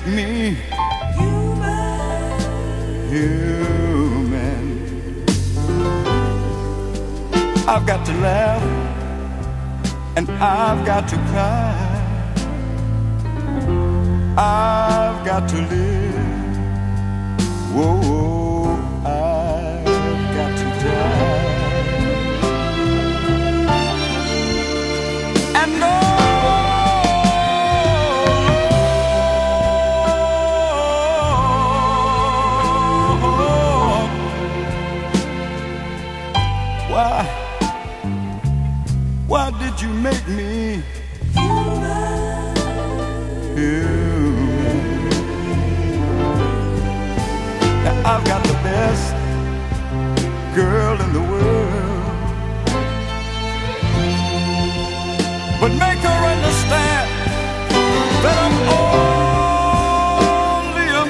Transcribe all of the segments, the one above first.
me human. I've got to laugh and I've got to cry. I've got to live. Whoa, I've got to die. And no, why did you make me human? Now I've got the best girl in the world, but make her understand that I'm only a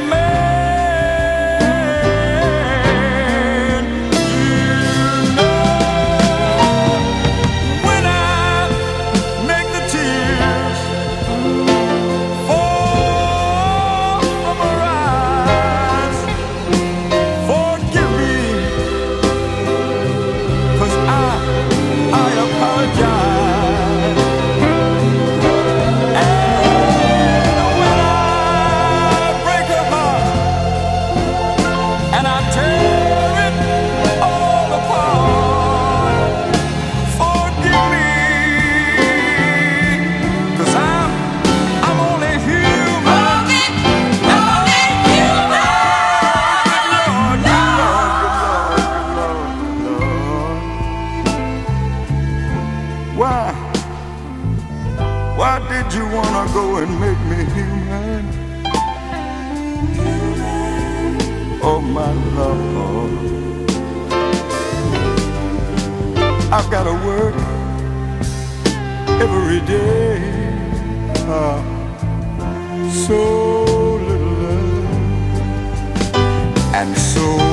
man. You know, when I make the tears fall from her eyes, forgive me, 'cause I apologize. And when I break her heart and I tear it all apart, forgive me, 'cause I'm only human. Only human. Lord, Lord. Why did you wanna go and make me human? Oh my Lord, I've gotta work every day. So little love and so